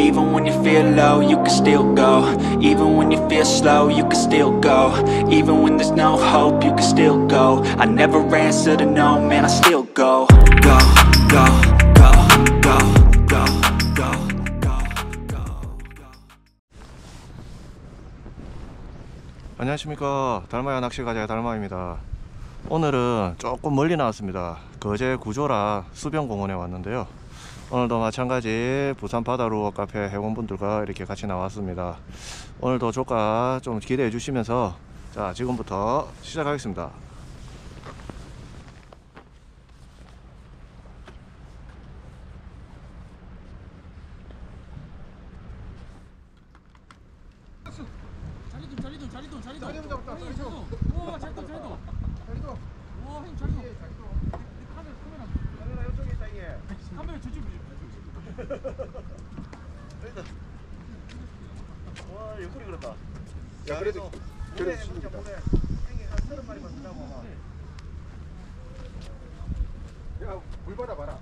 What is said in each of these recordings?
Even when you feel low, you can still go. Even when you feel slow, you can still go. Even when there's no hope, you can still go. I never answer to no, man, I still go. Go, go, go, go, go, go, go, go, go. 안녕하십니까, 달마야 낚시가자의 달마입니다. 오늘은 조금 멀리 나왔습니다. 거제 구조라 수변공원에 왔는데요. 오늘도 마찬가지 부산 바다루어 카페 회원분들과 이렇게 같이 나왔습니다. 오늘도 조가 좀 기대해 주시면서 자, 지금부터 시작하겠습니다. 자리도 잡았다. 자리도. 오, 자리도. 오, 형님 자리도. 카메라 이쪽에 있다 이게. 카메라 저쪽에. 와, 옆구리 그렇다. 야, 그래도 진짜 모래. 형님 한 30마리만 쓴다고. 야, 물 받아 봐라.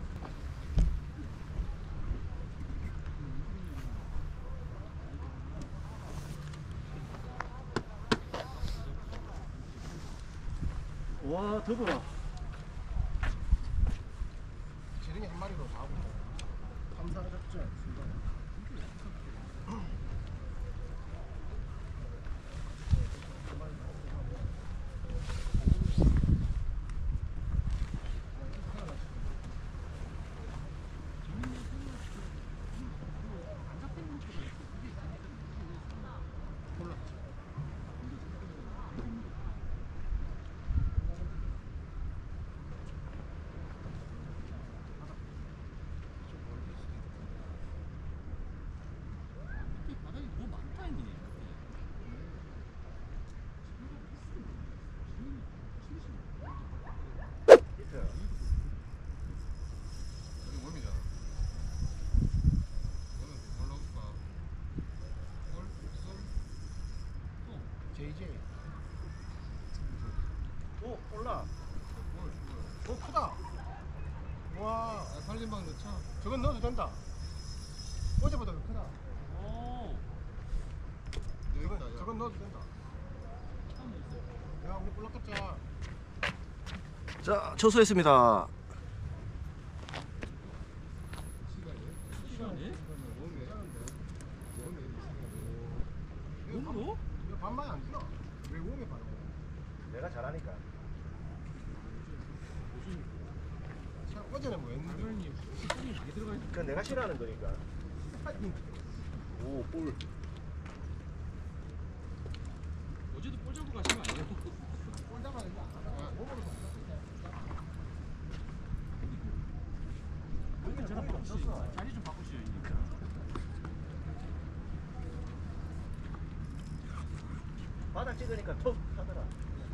와, 더불어. 지렁이 한 마리로 다 하고. 감사 작전. JJ. 오, 올라. 오, 크다. 와. 살림방 넣자. 저건 넣어도 된다. 어제보다 더 크다. 오. 여기 있다. 야. 저건 넣어도 된다. 야, 우리 볼락갑자. 자, 초수했습니다. 시간이? 몸으로? 이거 반만이 안 들어. 왜 몸에 바로? 내가 잘하니까. 참, 어제는 뭐 했는데? 시간이 많이 들어가 있는. 그건 내가 싫어하는 거니까. 오, 볼. 어제도 볼 잡고 가신 거 아니에요? 볼 잡아야 되지 않아? 몸으로 여기 저랑 바꾸시. 자리 좀 바꾸시죠, 형님. 바닥 찍으니까 톡 하더라.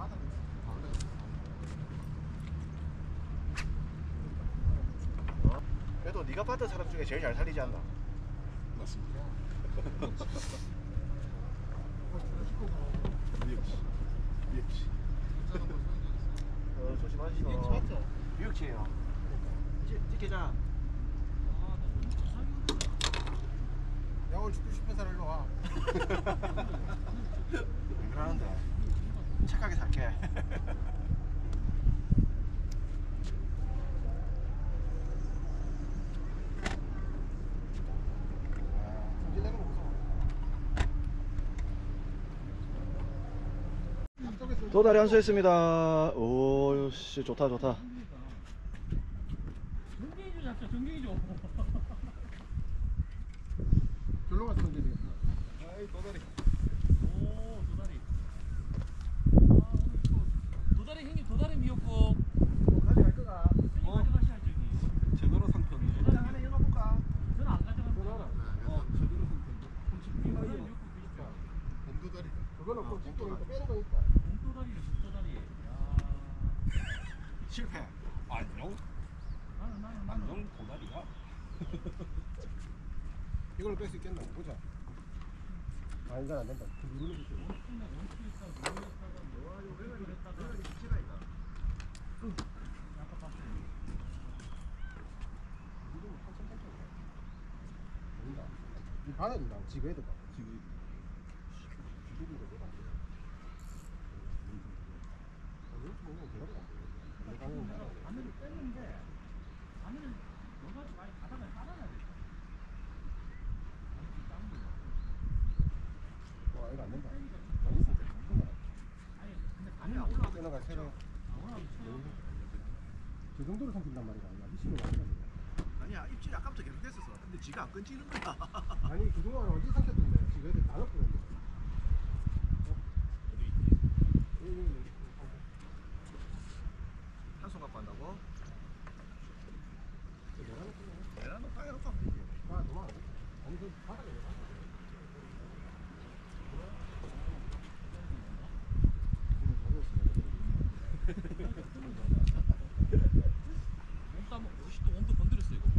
그래도 네가 봤던 사람 중에 제일 잘 살리지 않나? 맞습니다. 조심하시고. 맞죠? 미역치예요. 찍히자. 야, 오늘 죽고 싶은 사람 일로 와. 왜 그러는데? 착하게 살게. 손질내는 거 무서워. 앞쪽에서 도다리 한수했습니다. 오, 씨, 좋다. 전갱이죠, 잡자, 전갱이죠. 절로 가서 던져야 되겠다. 아이, 도다리. 오, 도다리. 아, 오늘 또 도다리 형님 도다리 미역국. 가져갈 거가. 형님 가져가셔야죠, 형님. 제대로 상편. 일단 하나 열어볼까? 저는 안 가져갑니다. 제대로 상편. 도다리 미역국 드십시오. 봄도다리. 그건 없고, 아, 집도 있고, 빼는 거 있다. 봄도다리를 봄도다리. 야. 실패. 안녕. 나는. 안녕 도다리야. 이걸로 뺄 수 있겠나? 보자. 아, 이건 안 된다. 누르는 거 있어. 이 바닥인가? 지금 해도 봐. 지금 바늘을 뺐는데 바늘을 넣어가지고 많이 바닥을 깔아놔야 돼. 와 이거 안 된다. 아니 근데 바늘 올라가. 끊어가 새로. 저 정도로 삼킨단 말이야. 야 미친놈 아니야. 아니야 입질이 아까부터 계속 했었어. 근데 지가 안 끊지는 거야. 아니 그동안 어디 삼켰던데? 지금 애들 다 넣었는데. 한 손 갖고 한다고? 내가 너 땅에 놓고 하면 되지. 아 너무 안 돼. 아니 그 바닥에 왜 놔? 몸도 한번 50도 온도 건드렸어 이거.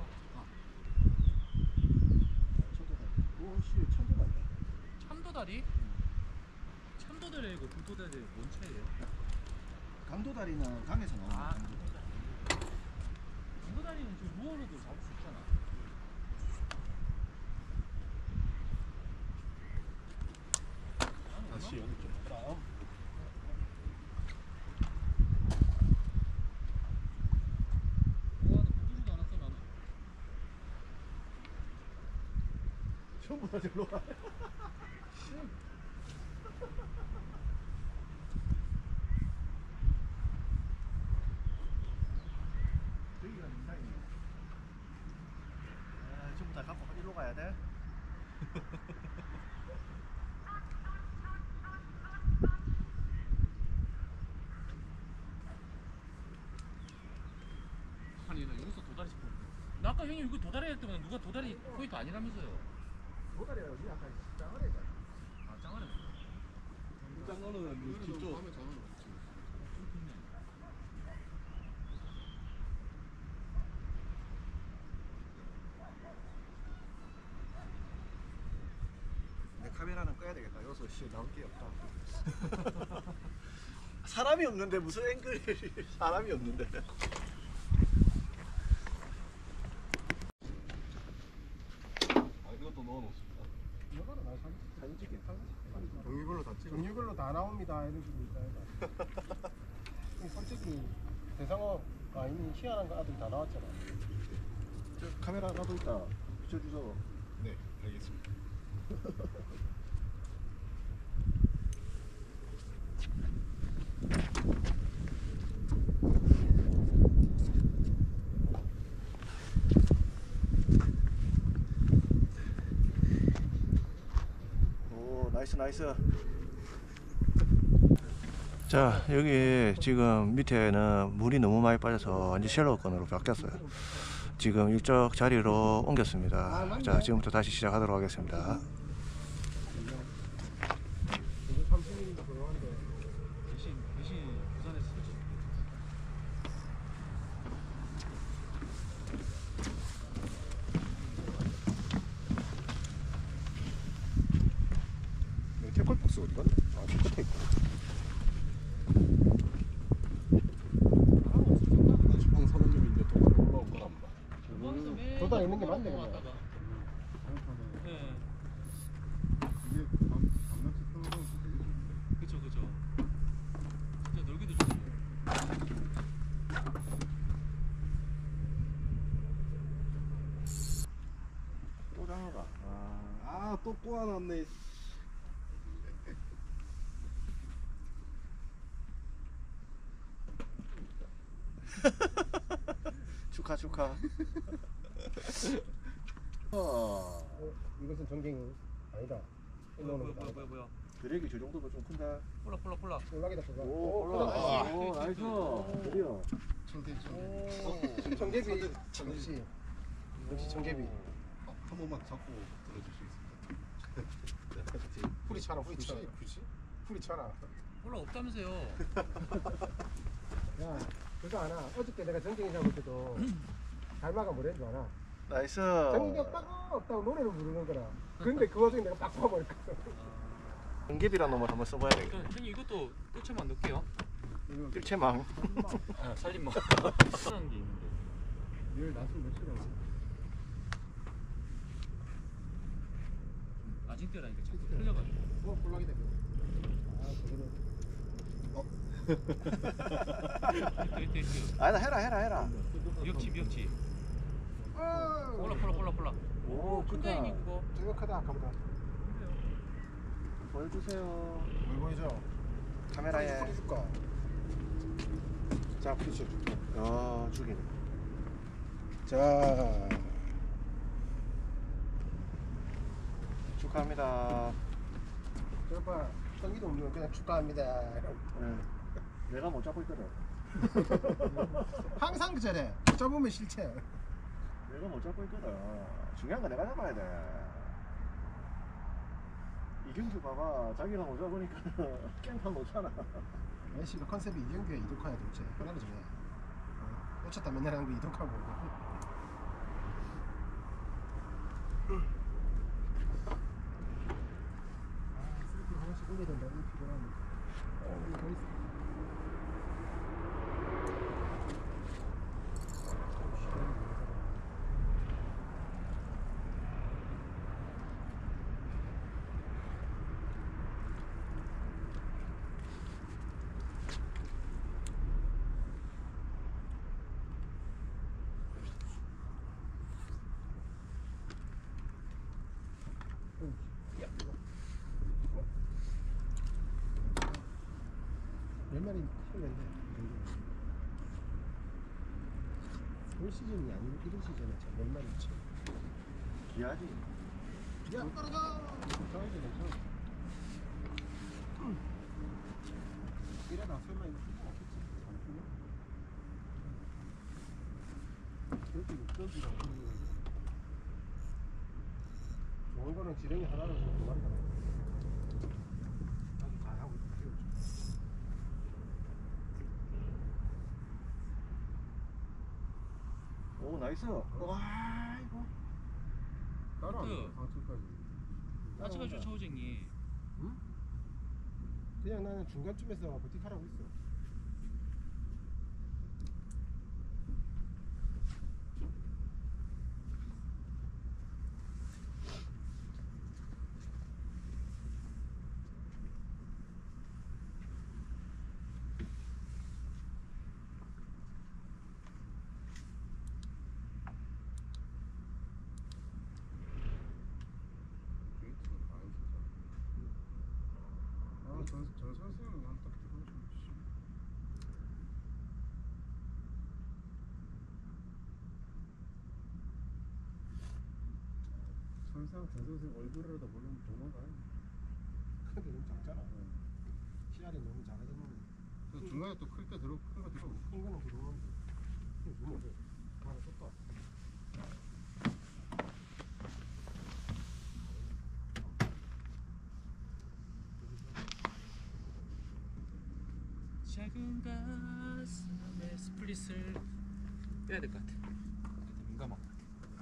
오씨 천도가 있다. 참도다리? 참도다리고 금도다리 뭔 차이예요? 강도다리는 강에서 나오는 아. 강도다리. 금도다리는 지금 루어로도 잡을 수 있잖아. 다시 여기 좀 해라. 나는 부르지도 않았어 나는. 전부 다 절로 가. 저기가 민상이네. 아, 전부 다 갖고 일로 가야 돼? 아니 나 여기서 도다리 싶었는데. 나 아까 형님 이거 도다리 했더니 누가 도다리 포인트 아니라면서요? 도다리가 여기 약간 짱아리다. 아 짱아리. 짱어는 뒤쪽. 내 카메라는 꺼야 되겠다. 여기서 씨 나올 게 없다. 사람이 없는데 무슨 앵글이 사람이 없는데. 아 이것도 넣어놓습니다. 이거는 나 사진 찍게. 종류별로 다 찍어. 종류별로 다 나옵니다. 이런 식으로 있다. 솔직히 대상어 이미 희한한 거 아들 다 나왔잖아. 저 카메라 나도 있다. 비춰주소. 네, 알겠습니다. 오 나이스 나이스. 자 여기 지금 밑에는 물이 너무 많이 빠져서 완전 쉘로건으로 바뀌었어요. 지금 일적 자리로 옮겼습니다. 자 지금부터 다시 시작하도록 하겠습니다. 이거 30mm 조용한데. 대신 부산에서 쓰지. 태클박스 어디 갔나? 아, 저 끝에 있고. 주방 사장님이 이제 도로 올라올 거랍니다 도다리 있는 게 맞네, 그냥. 네. 이게 밤낚시 타는 거 되게 그쵸 그쵸. 진짜 놀기도 좋고. 또 장어가. 또 꼬아놨네. 축하 축하. 이것은 전갱이 아니다. 올라오는 거다. 뭐야. 드랙이 저 정도면 좀 큰다. 폴라. 올라기다 올라. 오 나이스. 드디어. 청개비. 역시 청개비. 한 번만 잡고 들어주시겠습니다. 풀이 차라 풀이 차라. 풀이 차라. 폴라 없다면서요. 야 그거 아나? 어저께 내가 전갱이 잡을 때도 달마가 뭐랬는 줄 아나? 나이스. 전갱이 없다고 노래를 부르는 거라. 근데 그 와중에 내가 빡 파버렸거든. 공개비란 놈을 한번 써봐야 되겠다. 그럼 형님 이것도 뜰채만 넣을게요. 뜰채망. 살림망. 하는 게 있는데. 열 낮은 며칠 안 마징 뛰어라니까 자꾸 흘려가지고. 볼락이다. 아, 그거는. 뛰어. 아니다 해라. 미역치. 폴라. 오, 큰데 형님 그거. 저거 크다, 아까보다. 보여주세요. 뭘 보여줘? 카메라에. 뿌리 줄까? 자, 뿌리 줄게. 야 죽이네. 자, 축하합니다. 저봐, 성기도 없는 거 그냥 축하합니다. 네. 내가 못 잡고 있거든. 항상 저래. 잡으면 실체. 내가 못 잡고 있거든. 중요한 건 내가 잡아야 돼. 이경규 봐봐. 자기가 못 잡으니까 깽판 놓잖아. 메시가 컨셉이 이경규의 이독하야 도대체. 하나를 정해. 꽂혔다 맨날 하는 거 이독하고. 셀프 하나씩 올려야 된다. 이 피곤하면. 더 있어. 몇 마리 키우는데 올 시즌이 아니고 이런 시즌에 몇 마리 있지? 귀하지. 야 따라가! 괜찮은데 괜찮아. 이래나 설마 이거 수고 없겠지? 안 풀려? 여기가 좋은 거는 지렁이 하나로 두 마리가 나와. 아주 다 하고 키우죠. 오 나이스. 와 이거. 따라 그- 방출까지. 아직까지 저우쟁이. 응? 그냥 나는 중간쯤에서 버티카라고 있어. 저 선수는 한딱 들어오시면 씨. 설상 저 선수 얼굴이라도 모르면 도망가. 근데 너무 작잖아. 시야를 너무 작아졌는데. 그 중간에 또 클 때 들어 큰거 들어. 큰 거는 들어오는데. 너무 어려. 하나 쏟다. 작은 가슴에 스플릿을 빼야 될 것 같아. 민감한 것 같아.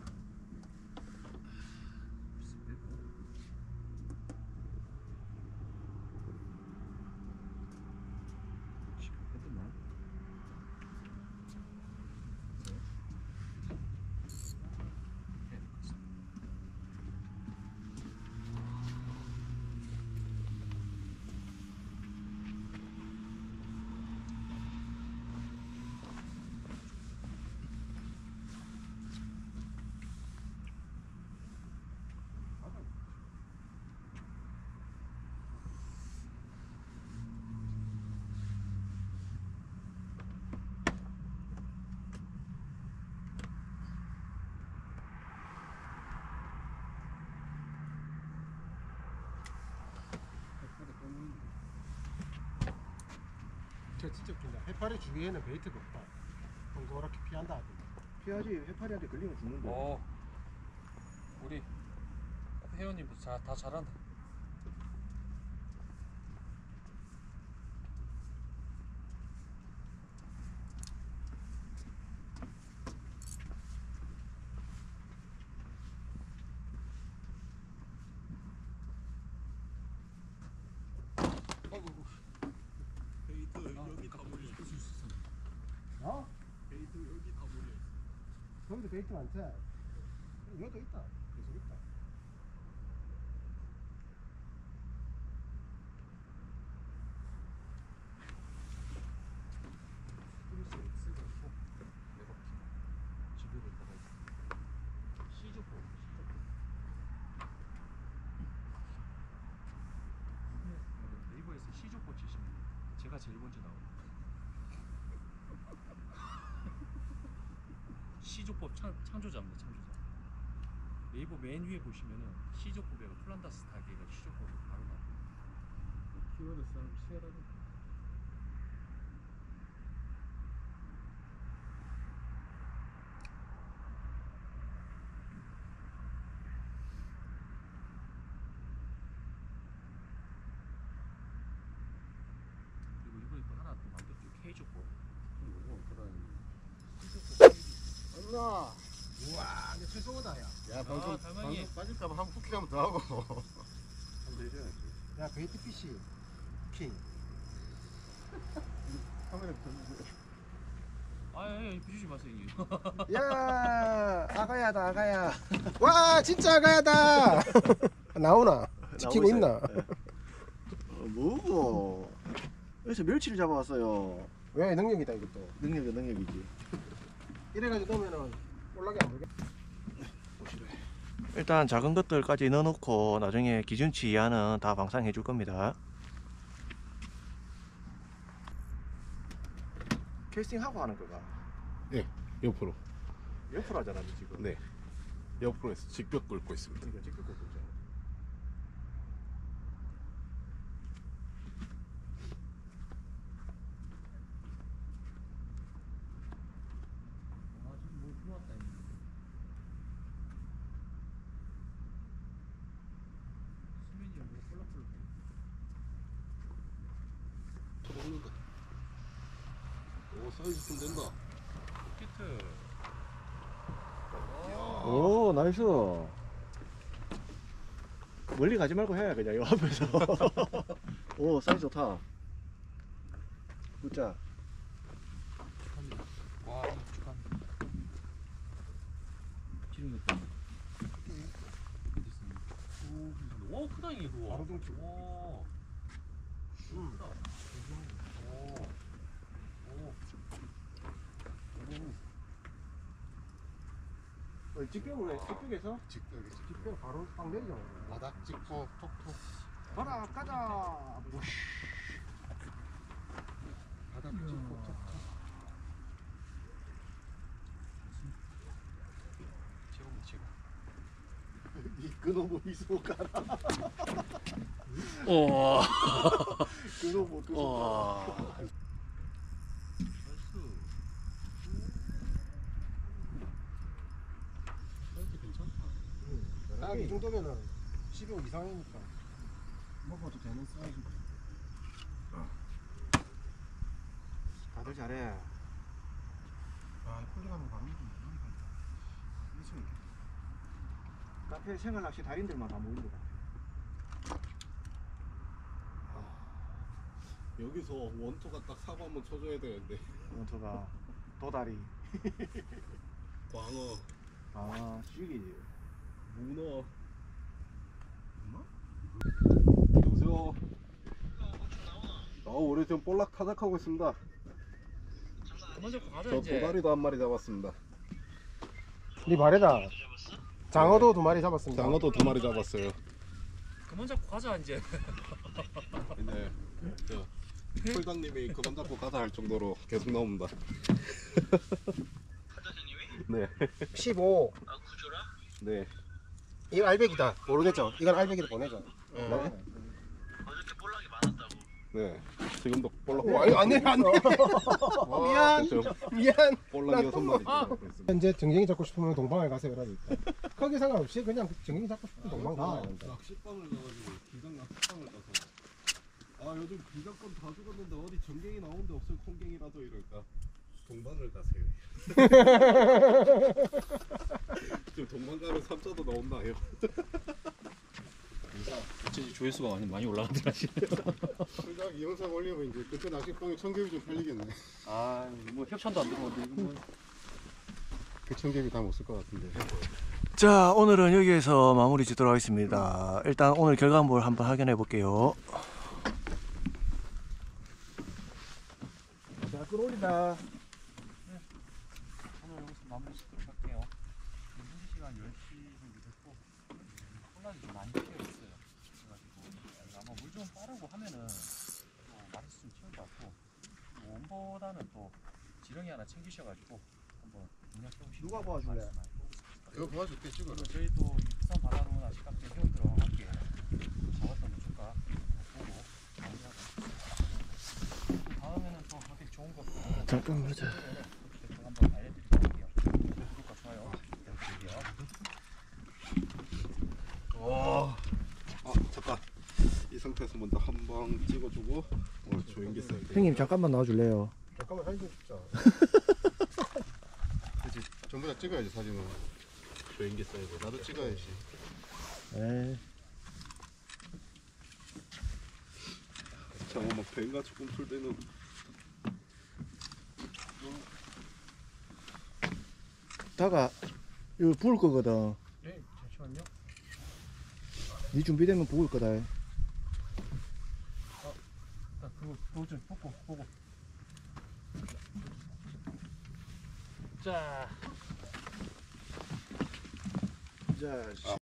저 진짜 웃긴다. 해파리 주위에는 베이트가 없다. 동그랗게 피한다 하던데. 피하지. 해파리한테 걸리면 죽는데. 우리 회원님도 다 잘한다. 어? 거기도 베이트 많지? 여기도 있다. 계속 있다. 시조법 창조자입니다. 창조자. 네이버 맨 위에 보시면은 시조법에 플란다스 타기가 시조법이 바로 나와요. 키워드 싸움 치열하네. 그리고 이번에 또 하나 또 만들었죠. K조법. 이거 어떡하니. 엄마. 우와, 이제 최소하다 야. 야 방송 달망이. 방송 빠질까봐 한 쿠키 한번 더 하고. 한번 해줘야지. 야, 베이트 피시 킹. 카메라 켰는데. 아예 비주지 마세요. 야, 아가야다 아가야. 와, 진짜 아가야다. 나오나? 지키고 나오고 있나? 있어요. 뭐고? 여기서 멸치를 잡아왔어요. 왜 능력이다 이것도. 능력이지. 이래가지고 넣으면은 올라게 안 물게. 일단 작은 것들까지 넣어놓고 나중에 기준치 이하는 다 방상해 줄 겁니다. 캐스팅하고 하는 거가 예, 옆으로. 옆으로 하잖아 지금. 네. 옆으로 해서 직벽 긁고 있습니다. 그러니까 직접 꽂고 있잖아. 아 지금 뭐 들어왔다. 수면이 뭐 콜라콜라. 쳐먹는다. 오 사이즈 좀 된다. 키트. 오 나이스. 멀리 가지 말고 해 그냥 이 앞에서. 오 사이즈 좋다. 굿자. 와 축하합니다. 기름 넣었다. 오 크다 이게 그거. 바로 좀 줘. 와. 크다. 오. 직벽을 해. 직벽에서 직벽이 뒷배 바로 딱 내리잖아. 바닥 찍고 톡톡. 가라 가자. 바닥 찍고 톡톡. 최고입니다 최고. 이 그놈의 미소 가라. 와. 그놈의 그 와. 사이즈 괜찮다. 딱 이 정도면은 15 이상이니까 먹어도 되는 사이즈. 다들 잘해. 아, 폴리가면 바로 먹으면 미쳐 있겠다. 카페 생활 낚시 달인들만 다 모인 것 같아. 여기서 원투가 딱 사고 한번 쳐줘야 되는데. 원투가 도다리. 광어, 아 죽이지. 문어. 여보세요. 우리 지금 볼락 타작하고 있습니다. 먼저 가자 저 이제. 도다리도 한 마리 잡았습니다. 네 말해라. 장어도 2마리 잡았습니다. 장어도 2마리 잡았어요. 그만 잡고 가자 이제. 네. 저 폴당님이 그만 잡고 가자 할 정도로 계속 나옵니다. 네. 15. 네. 이거 알배기다. 모르겠죠? 이건 알배기도 보내줘. 네. 지금도 볼락. 아니. 미안. 미안. 볼락 6마리 잡고 있습니다. 현재 정갱이 잡고 싶으면 동방을 가세요. 그러니까. 거기 상관없이 그냥 정갱이 잡고 싶으면 동방 가야 된다. 낚시방을 가가지고 기장 낚시방을 가서 아 요즘 기장권 다 죽었는데 어디 전갱이 나오는데 없어요. 콩갱이라도 이럴까 동방을 가세요. 지금 동방 가면 3자도 나온다요. 조회수가 많이 올라가더라. 그러니까 이 영상 올리면 이제 그때 낚시방에 청개비 좀 팔리겠네. 아뭐 협찬도 안 들어오는데 이거 뭐. 그 청개비 다 못 쓸 것 같은데. 자 오늘은 여기에서 마무리 짓도록 하겠습니다. 일단 오늘 결과물 한번 확인해 볼게요. 자, 끌어올린다. 오늘 여기서 마무리 짓도록 할게요. 현재 시간 10시 정도 됐고 콜라도 좀 많이 피어 있어요. 그래가지고 아마 물 좀 빠르고 하면은 또 마리수 좀 채울 것 같고 원보다는 또 지렁이 하나 챙기셔가지고 한번 누가 도와줄래? 이거 도와줄게 찍어. 저희도 부산 바다로나 시각대 회원들과 함께 잡았던 주가 보고 정리하고 다음에는 또 어떻게 좋은 거 잠깐 보자. 한번 알려드리도록 할게요. 구독과 좋아요 부탁드릴게요. 아 잠깐. 이 상태에서 먼저 한 방 찍어주고 조인기 사이드. 형님 잠깐만 나와줄래요? 잠깐만 사진 좀 찍자. 그렇지. 전부 다 찍어야지 사진은. 조인기 사이드. 나도 찍어야지. 네. 장어 막 뱀같이 꿈틀대는. 다가 이거 부을 거거든. 네, 잠시만요. 네 준비되면 부을 거다. 일단 그거 좀 보고. 자. 자.